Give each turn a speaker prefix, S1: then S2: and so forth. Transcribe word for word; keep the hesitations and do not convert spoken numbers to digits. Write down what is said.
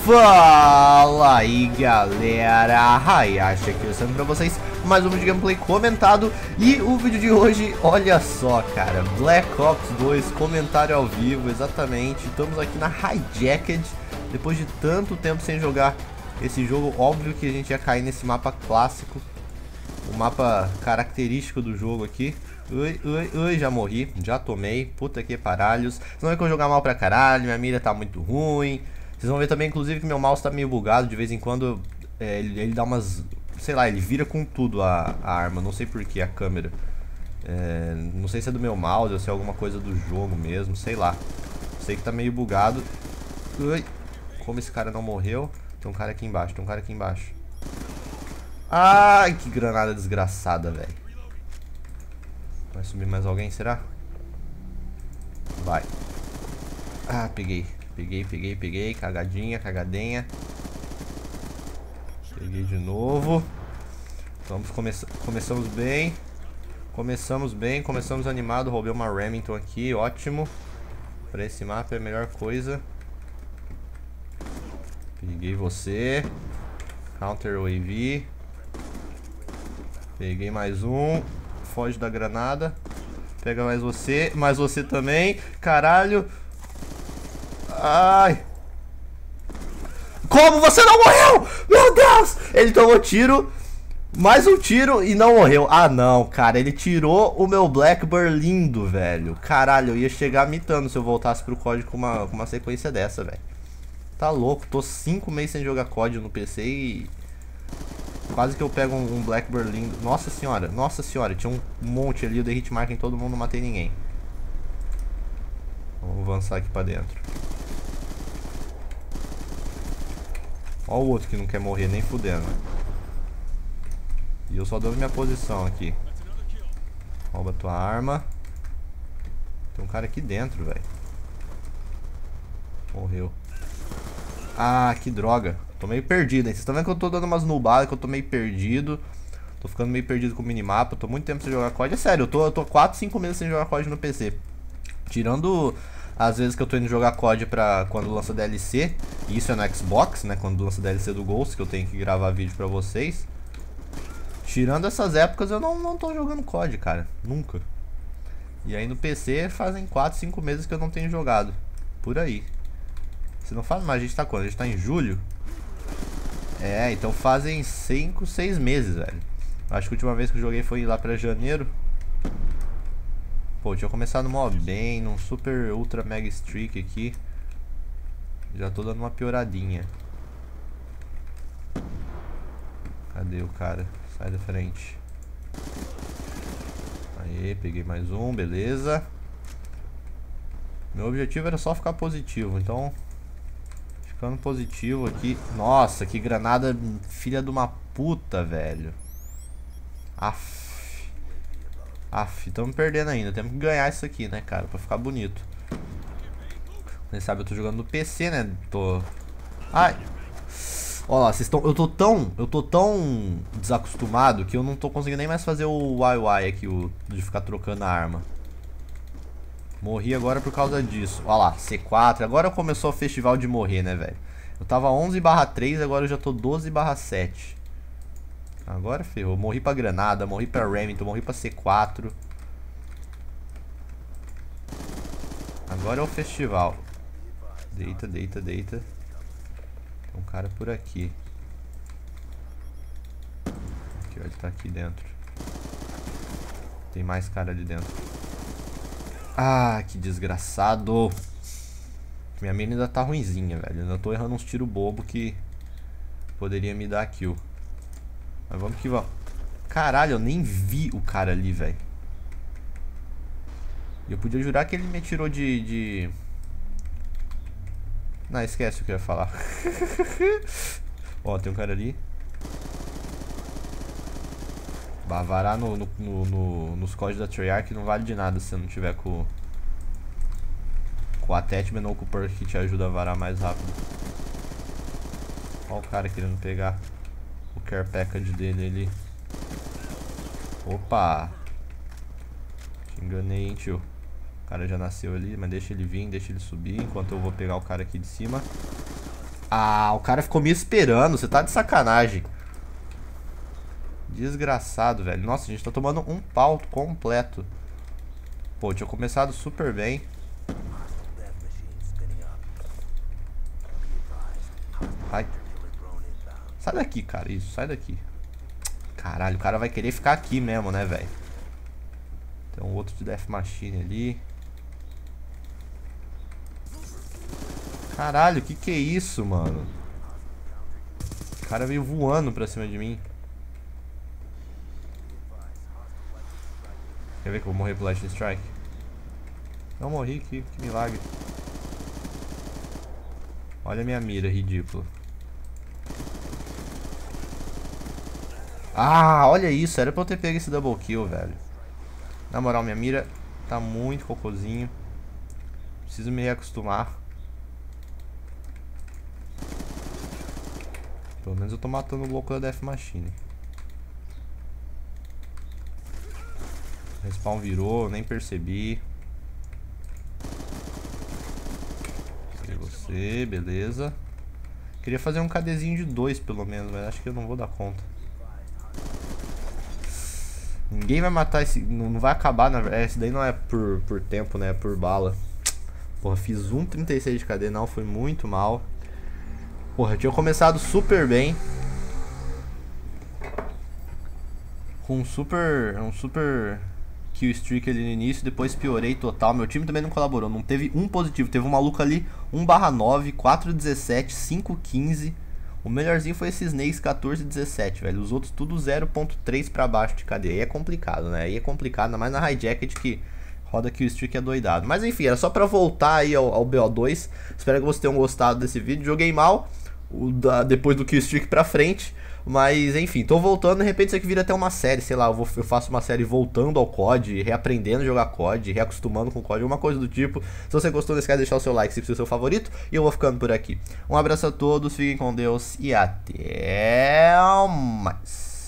S1: Fala aí galera, Hayashi aqui mostrando pra vocês mais um vídeo de gameplay comentado. E o vídeo de hoje, olha só cara, Black Ops dois, comentário ao vivo, exatamente. Estamos aqui na Hijacked, depois de tanto tempo sem jogar esse jogo. Óbvio que a gente ia cair nesse mapa clássico, o mapa característico do jogo aqui. Ui, ui, ui, já morri, já tomei, puta que paralhos. Vocês vão ver que eu vou jogar mal pra caralho, minha mira tá muito ruim. Vocês vão ver também, inclusive, que meu mouse tá meio bugado. De vez em quando é, ele, ele dá umas... sei lá, ele vira com tudo a, a arma. Não sei porquê, a câmera. É, não sei se é do meu mouse ou se é alguma coisa do jogo mesmo, sei lá. Sei que tá meio bugado. Ui, como esse cara não morreu. Tem um cara aqui embaixo, tem um cara aqui embaixo. Ai, que granada desgraçada, velho. Vai subir mais alguém, será? Vai. Ah, peguei. Peguei, peguei, peguei. Cagadinha, cagadinha. Peguei de novo. Vamos começar. Começamos bem. Começamos bem, começamos animado. Roubei uma Remington aqui, ótimo. Pra esse mapa é a melhor coisa. Peguei você. Counter U A V. Peguei mais um. Foge da granada. Pega mais você. Mais você também. Caralho. Ai. Como você não morreu? Meu Deus. Ele tomou tiro. Mais um tiro e não morreu. Ah não, cara. Ele tirou o meu Blackbird lindo, velho. Caralho, eu ia chegar mitando se eu voltasse pro C O D com uma, com uma sequência dessa, velho. Tá louco. Tô cinco meses sem jogar C O D no P C e... quase que eu pego um, um Blackbird lindo. Nossa senhora, nossa senhora. Tinha um monte ali, eu dei hitmark em todo mundo, não matei ninguém. Vamos avançar aqui pra dentro. Olha o outro que não quer morrer nem fudendo. E eu só dou minha posição aqui. Rouba tua arma. Tem um cara aqui dentro, velho. Morreu. Ah, que droga. Tô meio perdido, hein? Vocês estão vendo que eu tô dando umas nubadas, que eu tô meio perdido. Tô ficando meio perdido com o minimapa. Tô muito tempo sem jogar C O D. É sério, eu tô, eu tô quatro, cinco meses sem jogar C O D no P C. Tirando as vezes que eu tô indo jogar C O D pra quando lança D L C. E isso é no Xbox, né? Quando lança D L C do Ghost, que eu tenho que gravar vídeo pra vocês. Tirando essas épocas, eu não, não tô jogando C O D, cara. Nunca. E aí no P C fazem quatro, cinco meses que eu não tenho jogado. Por aí. Se não faz mais, a gente tá quando? A gente tá em julho? É, então fazem cinco, seis meses, velho. Acho que a última vez que eu joguei foi lá pra janeiro. Pô, tinha começado mó bem, num super ultra mega streak aqui. Já tô dando uma pioradinha. Cadê o cara? Sai da frente. Aê, peguei mais um, beleza. Meu objetivo era só ficar positivo, então... ficando positivo aqui. Nossa, que granada filha de uma puta, velho. Aff. Aff, estamos perdendo ainda. Temos que ganhar isso aqui, né, cara? Pra ficar bonito. Quem sabe eu tô jogando no P C, né? Tô... ai. Ó lá, vocês estão... eu tô tão... eu tô tão desacostumado que eu não tô conseguindo nem mais fazer o Y Y aqui, o... de ficar trocando a arma. Morri agora por causa disso. Olha lá, C quatro. Agora começou o festival de morrer, né, velho? Eu tava onze barra três, agora eu já tô doze barra sete. Agora ferrou. Morri pra granada, morri pra Remington, morri pra C quatro. Agora é o festival. Deita, deita, deita. Tem um cara por aqui. Aqui, ó, ele tá aqui dentro. Tem mais cara ali dentro. Ah, que desgraçado. Minha mira ainda tá ruinzinha, velho. Eu ainda tô errando uns tiros bobo que poderia me dar kill. Mas vamos que vamos. Caralho, eu nem vi o cara ali, velho. Eu podia jurar que ele me atirou de... de... não, esquece o que eu ia falar. Ó, tem um cara ali. Bavarar no, no, no, no, nos códigos da Treyarch não vale de nada se você não tiver com... com o attachment ou com o perk que te ajuda a varar mais rápido. Ó o cara querendo pegar o care package dele ali. Opa! Te enganei, hein, tio. O cara já nasceu ali, mas deixa ele vir, deixa ele subir, enquanto eu vou pegar o cara aqui de cima. Ah, o cara ficou me esperando. Você tá de sacanagem. Desgraçado, velho. Nossa, a gente tá tomando um pau completo. Pô, tinha começado super bem. Ai. Sai daqui, cara. Isso, sai daqui. Caralho, o cara vai querer ficar aqui mesmo, né, velho? Tem um outro de Death Machine ali. Caralho, que que é isso, mano? O cara veio voando pra cima de mim. Quer ver que eu vou morrer pro Lightning Strike? Não morri, que, que milagre. Olha a minha mira, ridícula. Ah, olha isso, era pra eu ter pego esse double kill, velho. Na moral, minha mira tá muito cocôzinho. Preciso me reacostumar. Pelo menos eu tô matando o louco da Death Machine. Respawn virou, nem percebi. Peguei você, beleza. Queria fazer um KDzinho de dois pelo menos, mas acho que eu não vou dar conta. Ninguém vai matar esse... Não, não vai acabar, na verdade. Esse daí não é por, por tempo, né? É por bala. Porra, fiz um trinta e seis de K D, não, foi muito mal. Porra, eu tinha começado super bem. Com um super... Um super... kill streak ali no início, depois piorei total. Meu time também não colaborou, não teve um positivo. Teve um maluco ali, um barra nove, quatro dezessete, cinco quinze. O melhorzinho foi esse Snakes quatorze dezessete, velho. Os outros tudo zero ponto três pra baixo de K D. Aí é complicado, né? Aí é complicado, ainda mais na Hijacket que roda kill streak é doidado. Mas enfim, era só pra voltar aí ao, ao B O dois. Espero que vocês tenham gostado desse vídeo. Joguei mal, o da, depois do kill streak pra frente. Mas enfim, tô voltando, de repente isso aqui vira até uma série, sei lá, eu, vou, eu faço uma série voltando ao C O D, reaprendendo a jogar C O D, reacostumando com o C O D, alguma coisa do tipo. Se você gostou, não esquece de deixar o seu like se for o seu favorito, e eu vou ficando por aqui. Um abraço a todos, fiquem com Deus e até mais.